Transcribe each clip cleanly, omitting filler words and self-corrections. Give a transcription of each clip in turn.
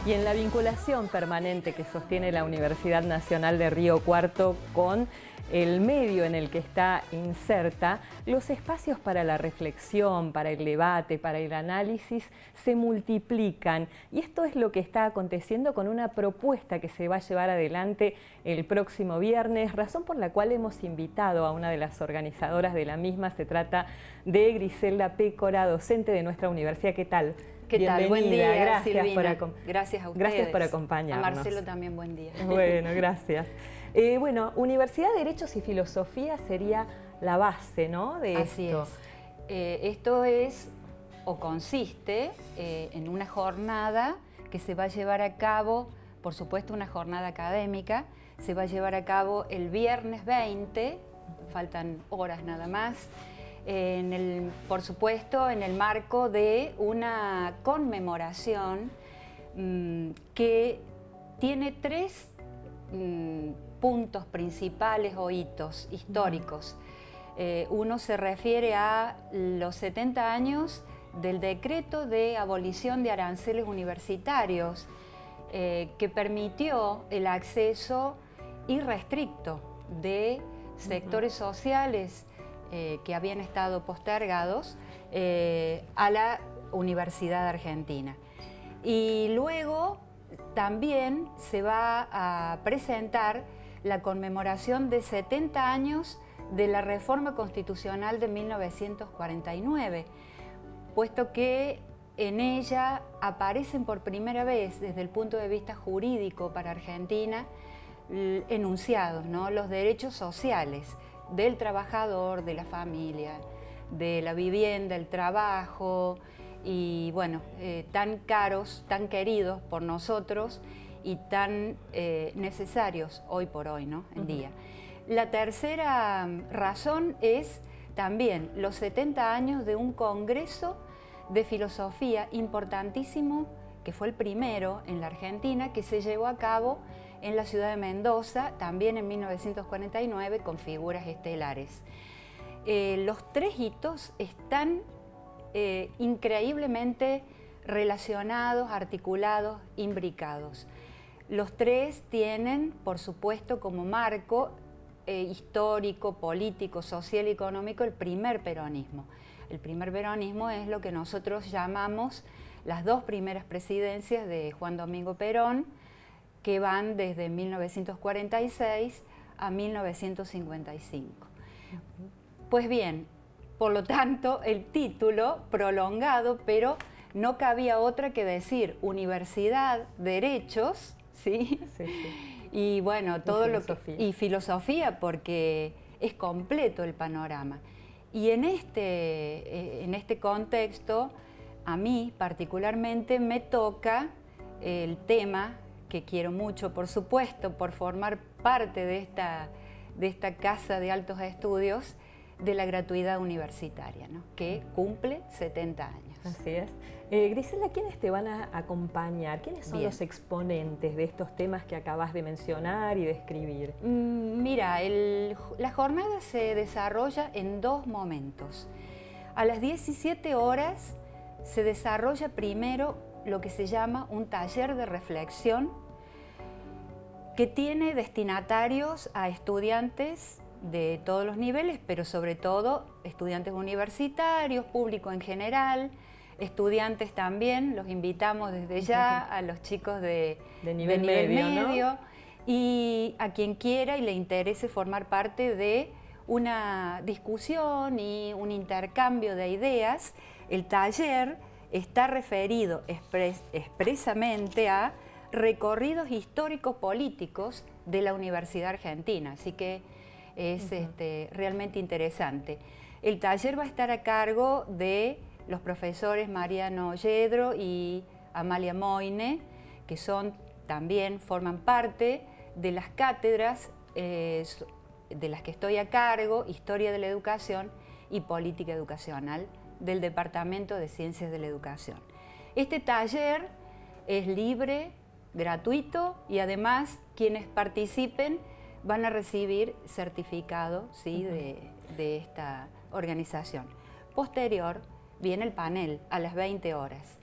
y en la vinculación permanente que sostiene la Universidad Nacional de Río Cuarto con el medio en el que está inserta, los espacios para la reflexión, para el debate, para el análisis se multiplican, y esto es lo que está aconteciendo con una propuesta que se va a llevar adelante el próximo viernes, razón por la cual hemos invitado a una de las organizadoras de la misma. Se trata de Griselda Pécora, docente de nuestra universidad. ¿Qué tal? ¿Qué tal? Buen día, gracias Silvina. Gracias a ustedes. Gracias por acompañarnos. A Marcelo también, buen día. Bueno, gracias. Bueno, Universidad de Derechos y Filosofía sería la base, ¿no?, de Así esto. es. Esto es, o consiste, en una jornada que se va a llevar a cabo, por supuesto una jornada académica, se va a llevar a cabo el viernes 20, faltan horas nada más, por supuesto en el marco de una conmemoración que tiene tres puntos principales o hitos históricos. Uno se refiere a los 70 años del decreto de abolición de aranceles universitarios, que permitió el acceso irrestricto de sectores sociales que habían estado postergados a la Universidad Argentina. Y luego también se va a presentar la conmemoración de 70 años de la Reforma Constitucional de 1949, puesto que en ella aparecen por primera vez, desde el punto de vista jurídico para Argentina, enunciados, ¿no?, los derechos sociales del trabajador, de la familia, de la vivienda, el trabajo, y bueno, tan caros, tan queridos por nosotros y tan necesarios hoy por hoy, ¿no?, en día. La tercera razón es también los 70 años de un congreso de filosofía importantísimo, que fue el primero en la Argentina, que se llevó a cabo en la ciudad de Mendoza, también en 1949, con figuras estelares. Los tres hitos están increíblemente relacionados, articulados, imbricados. Los tres tienen, por supuesto, como marco histórico, político, social y económico, el primer peronismo. El primer peronismo es lo que nosotros llamamos las dos primeras presidencias de Juan Domingo Perón, que van desde 1946 a 1955. Pues bien, por lo tanto, el título prolongado, pero no cabía otra que decir Universidad, Derechos, ¿sí? Sí, sí. Y bueno, todo lo que... Y filosofía, porque es completo el panorama. Y en este contexto, a mí particularmente me toca el tema que quiero mucho, por supuesto, por formar parte de esta casa de altos estudios, de la gratuidad universitaria, ¿no?, que cumple 70 años. Así es. Griselda, ¿quiénes te van a acompañar? ¿Quiénes son los exponentes de estos temas que acabas de mencionar y describir? Mira, la jornada se desarrolla en dos momentos. A las 17 horas se desarrolla primero lo que se llama un taller de reflexión, que tiene destinatarios a estudiantes de todos los niveles, pero sobre todo estudiantes universitarios, público en general, estudiantes también, los invitamos desde ya a los chicos de nivel medio, ¿no?, y a quien quiera y le interese formar parte de una discusión y un intercambio de ideas. El taller está referido expresamente a recorridos históricos políticos de la Universidad Argentina, así que es realmente interesante. El taller va a estar a cargo de los profesores Mariano Yedro y Amalia Moine, que forman parte de las cátedras de las que estoy a cargo, Historia de la Educación y Política Educacional, del Departamento de Ciencias de la Educación. Este taller es libre, gratuito, y además quienes participen van a recibir certificado, ¿sí?, de esta organización. Posterior viene el panel a las 20 horas.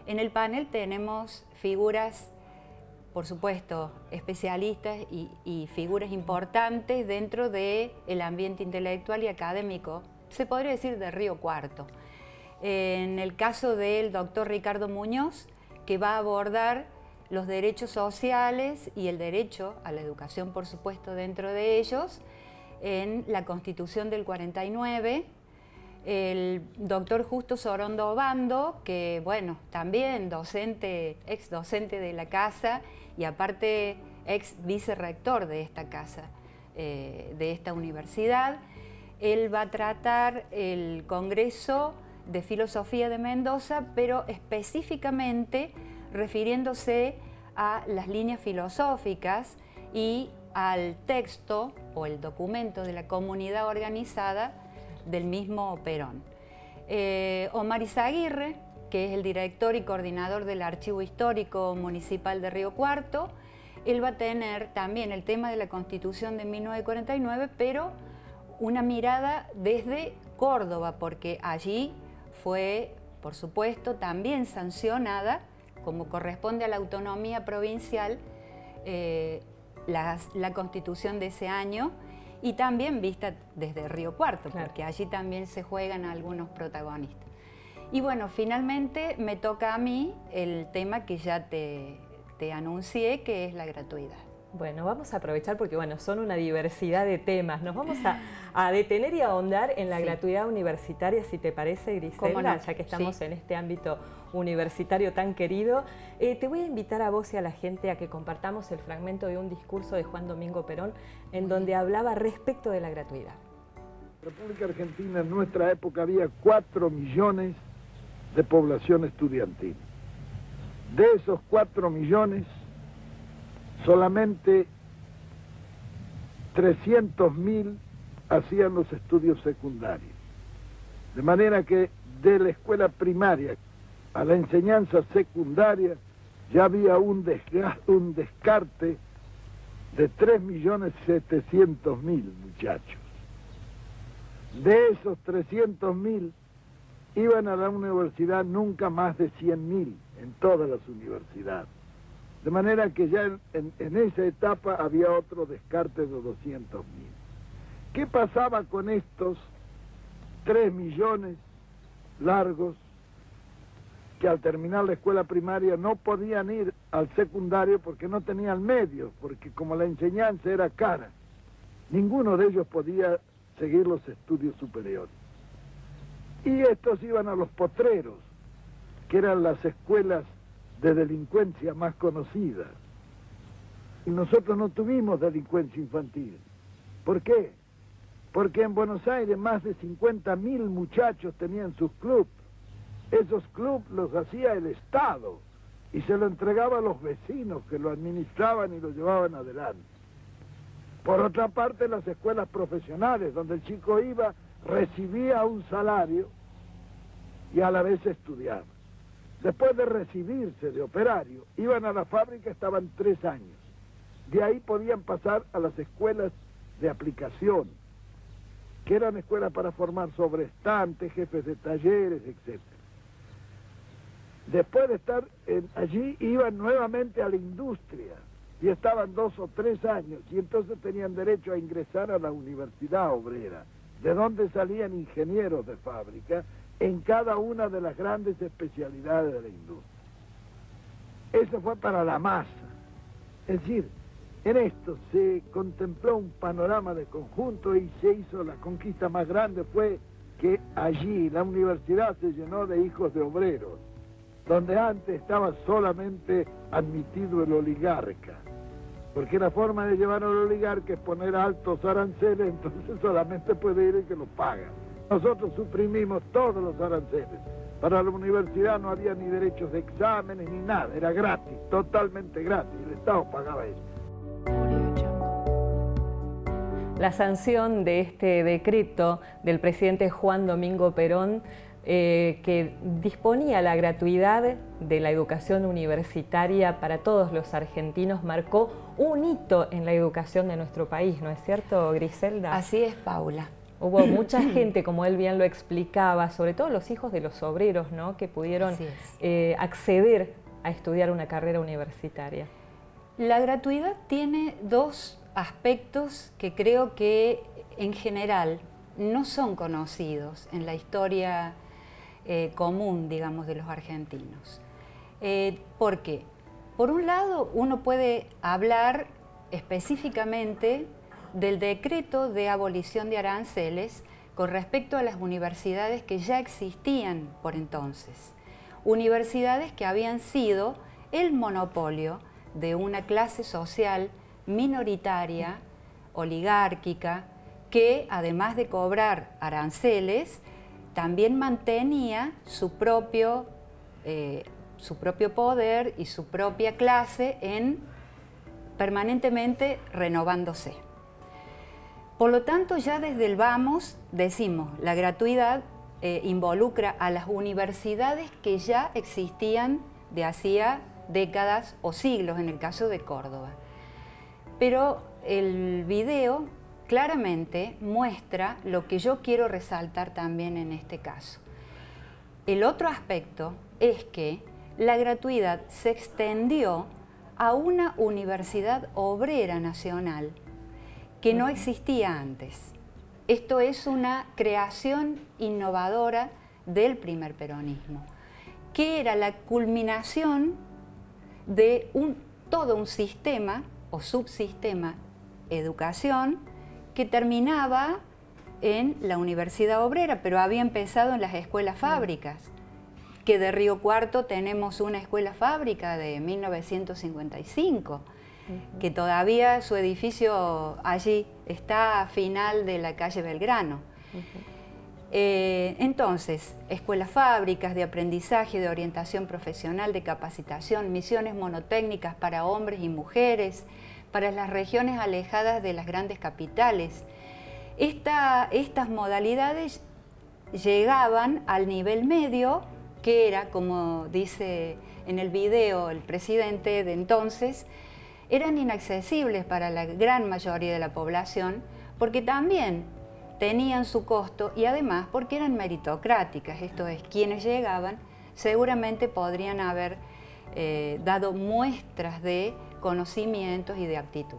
En el panel tenemos figuras, por supuesto, especialistas y figuras importantes dentro del ambiente intelectual y académico, se podría decir de Río Cuarto. En el caso del doctor Ricardo Muñoz, que va a abordar los derechos sociales y el derecho a la educación, por supuesto, dentro de ellos, en la Constitución del 49, el doctor Justo Sorondo Obando, que bueno, también docente, ex docente de la casa y aparte ex vicerrector de esta casa, de esta universidad. Él va a tratar el Congreso de Filosofía de Mendoza, pero específicamente refiriéndose a las líneas filosóficas y al texto o el documento de la comunidad organizada del mismo Perón. Omar Izaguirre, que es el director y coordinador del Archivo Histórico Municipal de Río Cuarto, él va a tener también el tema de la Constitución de 1949, pero una mirada desde Córdoba, porque allí fue, por supuesto, también sancionada, como corresponde a la autonomía provincial, la Constitución de ese año, y también vista desde Río Cuarto, claro, porque allí también se juegan algunos protagonistas. Y bueno, finalmente me toca a mí el tema que ya te anuncié, que es la gratuidad. Bueno, vamos a aprovechar porque bueno, son una diversidad de temas. Nos vamos a detener y a ahondar en la gratuidad universitaria, si te parece, Griselda, ya que estamos en este ámbito universitario tan querido. Te voy a invitar a vos y a la gente a que compartamos el fragmento de un discurso de Juan Domingo Perón en donde hablaba respecto de la gratuidad. En la República Argentina en nuestra época había 4 millones de población estudiantil. De esos 4 millones, solamente 300.000 hacían los estudios secundarios. De manera que de la escuela primaria a la enseñanza secundaria ya había un descarte de 3.700.000 muchachos. De esos 300.000 iban a la universidad nunca más de 100.000 en todas las universidades. De manera que ya en esa etapa había otro descarte de 200.000. ¿Qué pasaba con estos 3 millones largos que al terminar la escuela primaria no podían ir al secundario porque no tenían medios, porque como la enseñanza era cara, ninguno de ellos podía seguir los estudios superiores? Y estos iban a los potreros, que eran las escuelas de delincuencia más conocida. Y nosotros no tuvimos delincuencia infantil. ¿Por qué? Porque en Buenos Aires más de 50.000 muchachos tenían sus clubes. Esos clubes los hacía el Estado y se lo entregaba a los vecinos que lo administraban y lo llevaban adelante. Por otra parte, las escuelas profesionales, donde el chico iba, recibía un salario y a la vez estudiaba. Después de recibirse de operario, iban a la fábrica, estaban 3 años. De ahí podían pasar a las escuelas de aplicación, que eran escuelas para formar sobrestantes, jefes de talleres, etc. Después de estar allí, iban nuevamente a la industria, y estaban 2 o 3 años, y entonces tenían derecho a ingresar a la universidad obrera, de donde salían ingenieros de fábrica, en cada una de las grandes especialidades de la industria. Eso fue para la masa. Es decir, en esto se contempló un panorama de conjunto y se hizo la conquista más grande, fue que allí la universidad se llenó de hijos de obreros, donde antes estaba solamente admitido el oligarca, porque la forma de llevar al oligarca es poner altos aranceles, entonces solamente puede ir el que los paga. Nosotros suprimimos todos los aranceles. Para la universidad no había ni derechos de exámenes ni nada, era gratis, totalmente gratis, el Estado pagaba eso. La sanción de este decreto del presidente Juan Domingo Perón que disponía la gratuidad de la educación universitaria para todos los argentinos marcó un hito en la educación de nuestro país, ¿no es cierto, Griselda? Así es, Paula. Hubo mucha gente, como él bien lo explicaba, sobre todo los hijos de los obreros, ¿no?, que pudieron acceder a estudiar una carrera universitaria. La gratuidad tiene dos aspectos que creo que en general no son conocidos en la historia común, digamos, de los argentinos. ¿Por qué? Por un lado, uno puede hablar específicamente del decreto de abolición de aranceles con respecto a las universidades que ya existían por entonces. Universidades que habían sido el monopolio de una clase social minoritaria, oligárquica, que además de cobrar aranceles, también mantenía su propio poder y su propia clase permanentemente renovándose. Por lo tanto, ya desde el vamos decimos, la gratuidad involucra a las universidades que ya existían de hacía décadas o siglos, en el caso de Córdoba. Pero el video claramente muestra lo que yo quiero resaltar también en este caso. El otro aspecto es que la gratuidad se extendió a una universidad obrera nacional que no existía antes. Esto es una creación innovadora del primer peronismo, que era la culminación de todo un sistema o subsistema educación que terminaba en la Universidad Obrera, pero había empezado en las escuelas fábricas, que de Río Cuarto tenemos una escuela fábrica de 1955, que todavía su edificio allí está a final de la calle Belgrano. Entonces, escuelas fábricas de aprendizaje, de orientación profesional, de capacitación, misiones monotécnicas para hombres y mujeres, para las regiones alejadas de las grandes capitales. Estas modalidades llegaban al nivel medio, que era, como dice en el video el presidente de entonces, eran inaccesibles para la gran mayoría de la población, porque también tenían su costo y además porque eran meritocráticas, esto es, quienes llegaban seguramente podrían haber dado muestras de conocimientos y de aptitud.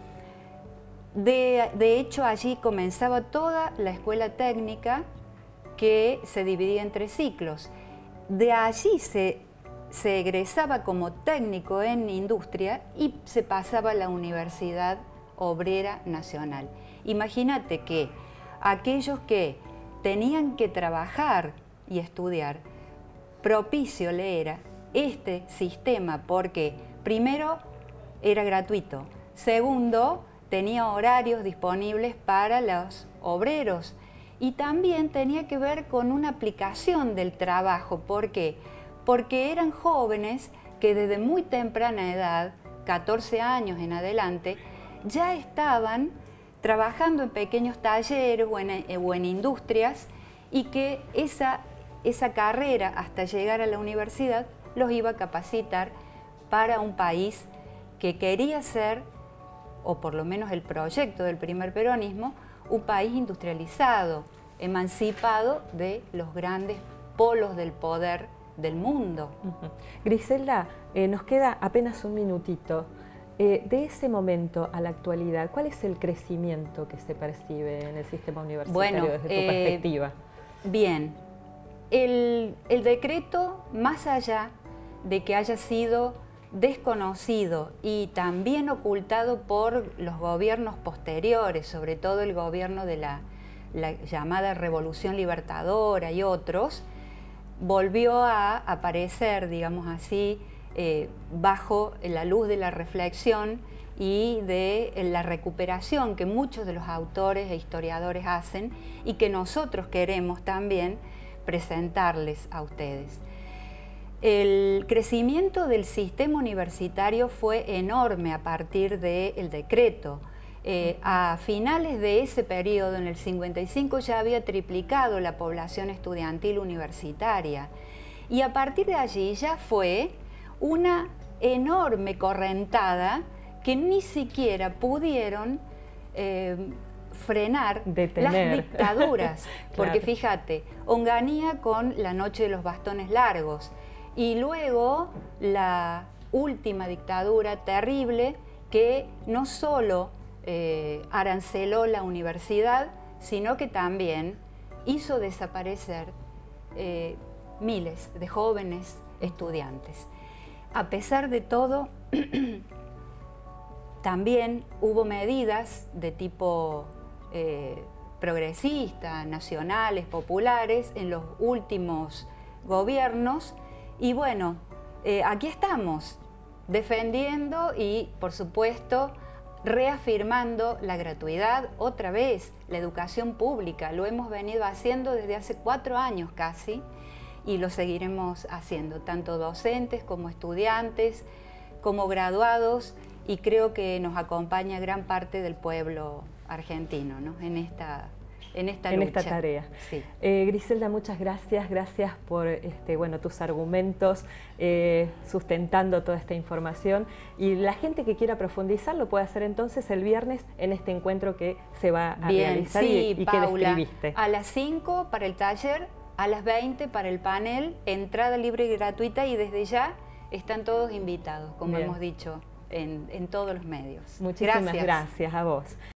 De hecho, allí comenzaba toda la escuela técnica que se dividía en 3 ciclos. De allí se egresaba como técnico en industria y se pasaba a la Universidad Obrera Nacional. Imagínate que aquellos que tenían que trabajar y estudiar, propicio le era este sistema porque primero era gratuito, segundo tenía horarios disponibles para los obreros y también tenía que ver con una aplicación del trabajo. ¿Por qué? Porque eran jóvenes que desde muy temprana edad, 14 años en adelante, ya estaban trabajando en pequeños talleres o en industrias y que esa carrera hasta llegar a la universidad los iba a capacitar para un país que quería ser, o por lo menos el proyecto del primer peronismo, un país industrializado, emancipado de los grandes polos del poder del mundo. Griselda, nos queda apenas un minutito. De ese momento a la actualidad, ¿cuál es el crecimiento que se percibe en el sistema universitario desde tu perspectiva? Bien, el decreto, más allá de que haya sido desconocido y también ocultado por los gobiernos posteriores, sobre todo el gobierno de la llamada Revolución Libertadora y otros, volvió a aparecer, digamos así, bajo la luz de la reflexión y de la recuperación que muchos de los autores e historiadores hacen y que nosotros queremos también presentarles a ustedes. El crecimiento del sistema universitario fue enorme a partir del decreto. A finales de ese periodo, en el 55, ya había triplicado la población estudiantil universitaria y a partir de allí ya fue una enorme correntada que ni siquiera pudieron frenar detener las dictaduras. Porque Claro. fíjate, Onganía con la noche de los bastones largos, y luego la última dictadura terrible que no solo aranceló la universidad, sino que también hizo desaparecer miles de jóvenes estudiantes. A pesar de todo, también hubo medidas de tipo progresista, nacionales, populares, en los últimos gobiernos. Y bueno, aquí estamos, defendiendo y, por supuesto, reafirmando la gratuidad otra vez, la educación pública. Lo hemos venido haciendo desde hace 4 años casi, y lo seguiremos haciendo, tanto docentes como estudiantes, como graduados, y creo que nos acompaña gran parte del pueblo argentino, ¿no? en esta lucha. Tarea. Sí. Griselda, muchas gracias. Gracias por bueno, tus argumentos, sustentando toda esta información. Y la gente que quiera profundizar lo puede hacer entonces el viernes en este encuentro que se va a realizar sí, y Paula, que describiste. A las 5 para el taller, a las 20 para el panel, entrada libre y gratuita, y desde ya están todos invitados, como Bien. hemos dicho, en todos los medios. Muchísimas gracias a vos.